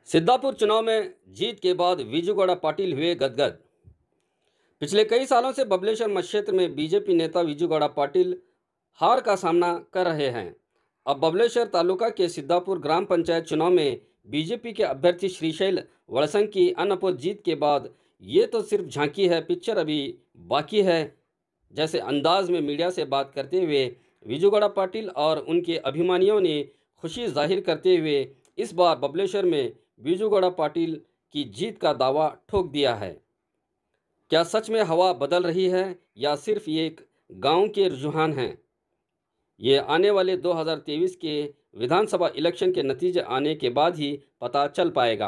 सिद्धापुर चुनाव में जीत के बाद विजूगौड़ा पाटिल हुए गदगद। पिछले कई सालों से बबलेश्वर मक्षेत्र में बीजेपी नेता विजूगौड़ा पाटिल हार का सामना कर रहे हैं। अब बबलेश्वर तालुका के सिद्धापुर ग्राम पंचायत चुनाव में बीजेपी के अभ्यर्थी श्रीशैल वड़संग की अनअपोज जीत के बाद ये तो सिर्फ झांकी है, पिक्चर अभी बाकी है, जैसे अंदाज में मीडिया से बात करते हुए विजूगौड़ा पाटिल और उनके अभिमानियों ने खुशी जाहिर करते हुए इस बार बबलेश्वर में विजूगौड़ा पाटिल की जीत का दावा ठोक दिया है। क्या सच में हवा बदल रही है या सिर्फ ये एक गांव के रुझान हैं? ये आने वाले 2023 के विधानसभा इलेक्शन के नतीजे आने के बाद ही पता चल पाएगा।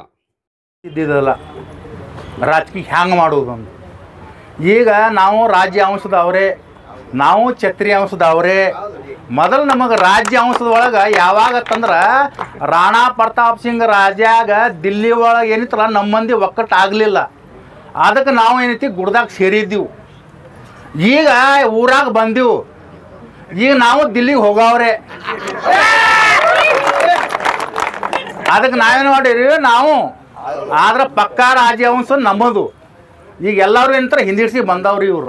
ರಾಜಕೀಯ ಹ್ಯಾಂಗೆ ಮಾಡೋದು ಅಂತ ಈಗ ನಾವು ರಾಜ್ಯ ಅಂಶದವರೇ, ನಾವು ಛತ್ರಿ ಅಂಶದವರೇ. ಮೊದಲು ನಮಗೆ ರಾಜ್ಯ ಅಂಶದೊಳಗೆ ಯಾವಾಗ ತಂದ್ರೆ ರಾಣಾ ಪ್ರತಾಪ್ ಸಿಂಗ್ ರಾಜ್ಯಾಗ ದಿಲ್ಲಿ ಒಳಗೆ ಏನಿತ್ತಲ್ಲ ನಮ್ಮ ಮಂದಿ ಒಕ್ಕಟ್ಟು ಆಗಲಿಲ್ಲ. ಅದಕ್ಕೆ ನಾವು ಏನೈತಿ ಗುಡ್ದಾಗ ಸೇರಿದ್ದೀವಿ. ಈಗ ಊರಾಗ ಬಂದೀವಿ. ಈಗ ನಾವು ದಿಲ್ಲಿಗೆ ಹೋಗವ್ರೆ. ಅದಕ್ಕೆ ನಾವೇನು ಮಾಡಿರಿ, ನಾವು ಆದ್ರೆ ಪಕ್ಕಾ ರಾಜ್ಯ ಅಂಶ ನಮ್ಮದು. ಈಗ ಎಲ್ಲರೂ ಏನಂತಾರೆ ಹಿಂದಿಡ್ಸಿ ಬಂದವ್ರಿ ಇವರು.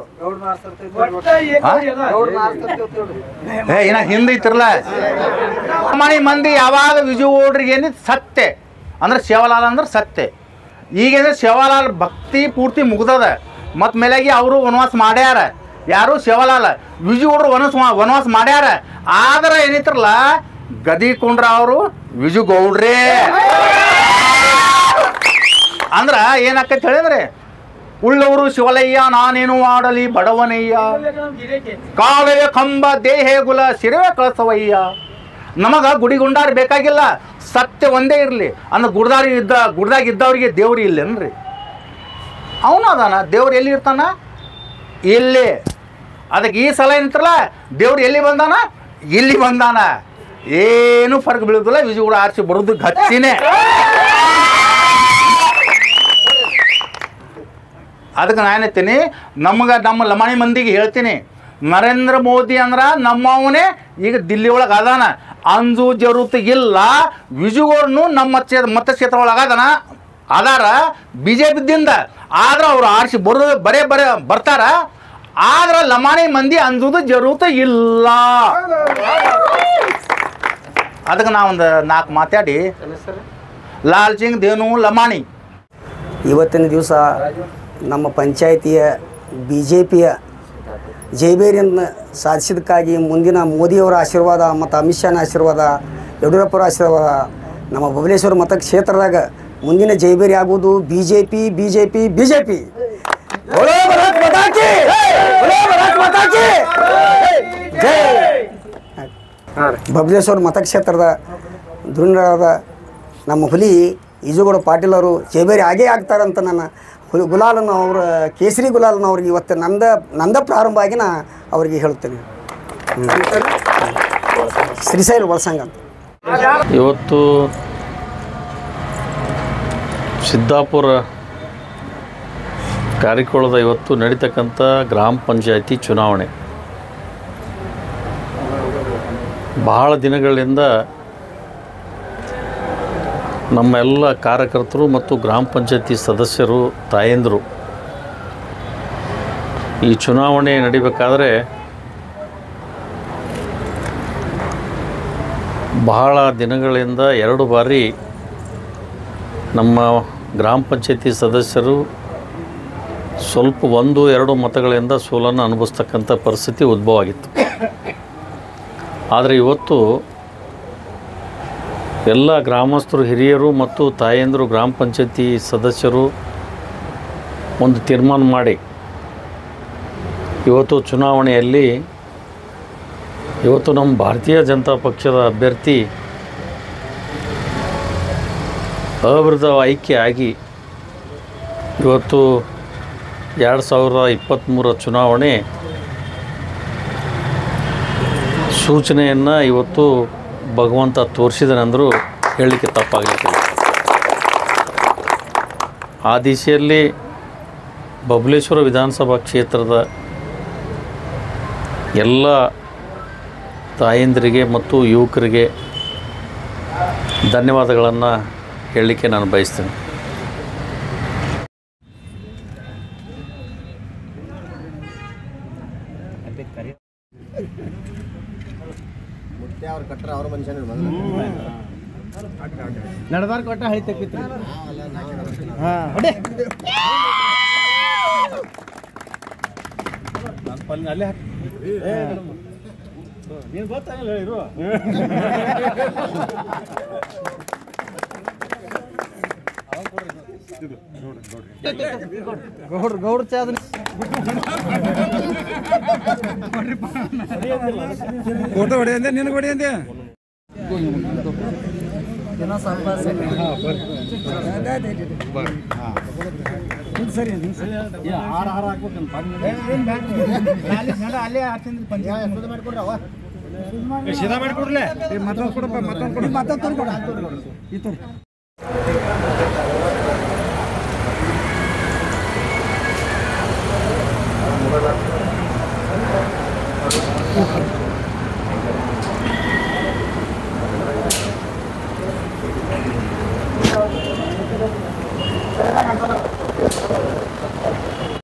ಏನ ಹಿಂದೆ ಐತಿರಲ್ಲ ಮನೆ ಮಂದಿ ಯಾವಾಗ ವಿಜುಗೌಡ್ರಿಗೆ ಏನಿತ್ತು ಸತ್ಯ ಅಂದ್ರೆ ಶಿವಲಾಲ್ ಅಂದ್ರೆ ಸತ್ಯ. ಈಗೇನು ಶಿವಲಾಲ್ ಭಕ್ತಿ ಪೂರ್ತಿ ಮುಗ್ದದ. ಮತ್ತು ಮೇಲಾಗಿ ಅವರು ವನವಾಸ ಮಾಡ್ಯಾರ. ಯಾರು ಶಿವಲಾಲ್, ವಿಜುಗೌಡ್ರು ವನವಾಸ ಮಾಡ್ಯಾರ. ಆದ್ರೆ ಏನಿತ್ರಲ್ಲ ಗದಿ ಕೊಂಡ್ರ ಅವರು ವಿಜುಗೌಡ್ರೇ. ಅಂದ್ರೆ ಏನಾಕೈತಿ ಹೇಳಿದ್ರೆ, ಉಳ್ಳವರು ಶಿವಲಯ್ಯ ನಾನೇನು ಮಾಡಲಿ ಬಡವನಯ್ಯ, ಕಾಲಯ ಕಂಬ ದೇಹೇ ಗುಲ ಸಿರವೆ ಕಳಸವಯ್ಯ. ನಮಗೆ ಗುಡಿ ಗುಂಡಾರ ಬೇಕಾಗಿಲ್ಲ, ಸತ್ಯ ಒಂದೇ ಇರಲಿ. ಅಂದ್ರೆ ಗುಡ್ದಾಗ ಇದ್ದವ್ರಿಗೆ ದೇವ್ರು ಇಲ್ಲೇನ್ರಿ? ಅವನು ಅದಾನ. ದೇವ್ರು ಎಲ್ಲಿ ಇರ್ತಾನ? ಇಲ್ಲಿ. ಅದಕ್ಕೆ ಈ ಸಲ ಏನಂತಾರಲ್ಲ, ದೇವ್ರು ಎಲ್ಲಿ ಬಂದಾನ? ಇಲ್ಲಿ ಬಂದಾನ. ಏನು ಫರ್ಕ್ ಬೀಳುದಿಲ್ಲ. ವಿಜಯಗೌಡ ಆರಿಸಿ ಬರೋದು ಗಚ್ಚಿನೇ. ಅದಕ್ಕೆ ನಾನು ಹೇಳ್ತೀನಿ, ನಮ್ಮ ಲಮಾಣಿ ಮಂದಿಗೆ ಹೇಳ್ತೀನಿ, ನರೇಂದ್ರ ಮೋದಿ ಅಂದ್ರೆ ನಮ್ಮವನೇ ಈಗ ದಿಲ್ಲಿ ಒಳಗೆ ಅದಾನ. ಅಂಜು ಜರುತ್ ಇಲ್ಲ. ವಿಜಯಗೌಡನು ನಮ್ಮ ಮತಕ್ಷೇತ್ರ ಒಳಗೆ ಅದಾರ BJP-ದಿಂದ. ಆದ್ರೆ ಅವ್ರು ಆರಿಸಿ ಬರ್ತಾರ. ಆದ್ರೆ ಲಮಾಣಿ ಮಂದಿ ಅಂಜುದು ಜರುತ್ ಇಲ್ಲ. ಅದಕ್ಕೆ ನಾವೊಂದು 4 ಮಾತಾಡಿ ಲಾಲ್ ಸಿಂಗ್ ದೇನು ಲಮಾಣಿ. ಇವತ್ತಿನ ದಿವಸ ನಮ್ಮ ಪಂಚಾಯಿತಿಯ BJP-ಯ ಜೈಬೇರಿಯನ್ನು ಸಾಧಿಸಿದ್ದಕ್ಕಾಗಿ ಮುಂದಿನ ಮೋದಿಯವರ ಆಶೀರ್ವಾದ ಮತ್ತು ಅಮಿತ್ ಶಾನ ಆಶೀರ್ವಾದ, ಯಡಿಯೂರಪ್ಪರ ಆಶೀರ್ವಾದ, ನಮ್ಮ ಬಬಲೇಶ್ವರ ಮತಕ್ಷೇತ್ರದಾಗ ಮುಂದಿನ ಜೈಬೇರಿ ಆಗುವುದು BJP. ಬಬಲೇಶ್ವರ ಮತಕ್ಷೇತ್ರದ ಧುರೀಣರಾದ ನಮ್ಮ ಹುಲಿ ವಿಜಯಗೌಡ ಪಾಟೀಲ್ ಅವರು ಜೈಬೇರಿ ಆಗೇ ಆಗ್ತಾರಂತ ನನ್ನ ಗುಲಾಲನ್ನು ಅವರ ಕೇಸರಿ ಗುಲಾಲನ್ನು ಅವ್ರಿಗೆ ಇವತ್ತು ನಂದ ಪ್ರಾರಂಭ ಆಗಿ ನಾ ಅವ್ರಿಗೆ ಹೇಳ್ತೇನೆ. ಶ್ರೀಶೈಲ್ ವಳಸಂಗ ಅಂತ. ಇವತ್ತು ಸಿದ್ದಾಪುರ ಕಾರ್ಯಕ್ರಮದ ಇವತ್ತು ನಡೀತಕ್ಕಂಥ ಗ್ರಾಮ ಪಂಚಾಯತಿ ಚುನಾವಣೆ ಬಹಳ ದಿನಗಳಿಂದ ನಮ್ಮ ಎಲ್ಲ ಕಾರ್ಯಕರ್ತರು ಮತ್ತು ಗ್ರಾಮ ಪಂಚಾಯತಿ ಸದಸ್ಯರು, ತಾಯಂದಿರು ಈ ಚುನಾವಣೆ ನಡಿಬೇಕಾದ್ರೆ ಬಹಳ ದಿನಗಳಿಂದ 2 ಬಾರಿ ನಮ್ಮ ಗ್ರಾಮ ಪಂಚಾಯತಿ ಸದಸ್ಯರು ಸ್ವಲ್ಪ 1-2 ಮತಗಳಿಂದ ಸೋಲನ್ನು ಅನುಭವಿಸ್ತಕ್ಕಂಥ ಪರಿಸ್ಥಿತಿ ಉದ್ಭವ ಆಗಿತ್ತು. ಆದರೆ ಇವತ್ತು ಎಲ್ಲ ಗ್ರಾಮಸ್ಥರು, ಹಿರಿಯರು ಮತ್ತು ತಾಯಂದಿರು, ಗ್ರಾಮ ಪಂಚಾಯತಿ ಸದಸ್ಯರು ಒಂದು ತೀರ್ಮಾನ ಮಾಡಿ ಇವತ್ತು ಚುನಾವಣೆಯಲ್ಲಿ ಇವತ್ತು ನಮ್ಮ ಭಾರತೀಯ ಜನತಾ ಪಕ್ಷದ ಅಭ್ಯರ್ಥಿ ಅವಿರೋಧ ಆಯ್ಕೆ ಆಗಿ ಇವತ್ತು 2023 ಚುನಾವಣೆ ಸೂಚನೆಯನ್ನು ಇವತ್ತು ಭಗವಂತ ತೋರಿಸಿದನೆಂದರೂ ಹೇಳಲಿಕ್ಕೆ ತಪ್ಪಾಗಲಿಕ್ಕಿಲ್ಲ. ಆ ದಿಶೆಯಲ್ಲಿ ಬಬಲೇಶ್ವರ ವಿಧಾನಸಭಾ ಕ್ಷೇತ್ರದ ಎಲ್ಲ ತಾಯಂದಿರಿಗೆ ಮತ್ತು ಯುವಕರಿಗೆ ಧನ್ಯವಾದಗಳನ್ನು ಹೇಳಲಿಕ್ಕೆ ನಾನು ಬಯಸ್ತೇನೆ. ನಡಬಾರ್ ಕೊಟ್ಟ ಹೈತಕ್ಕಿತ್ರಿ ಅಲ್ಲೇ ನೀನು ಗೊತ್ತಾಗಲ್ಲ ಇರು ಗೌಡ್ರ ಚಾದ ಫೋಟೋ ಹೊಡೆಯಂದೆ ನಿನಗೆ ಹೊಡೆಯಂದೆ ಸರಿ ಹಾರ ಅಲ್ಲೇ ಮಾಡ್ಕೊಡ್ರಿ ಅವ ಸೀದಾ ಮಾಡಿಕೊಡ್ಲೆ ಮತ್ತೊಂದು ಕೊಡಪ್ಪ ಮತ್ತೊಂದು ಕೊಡ ಈ ತೋರಿ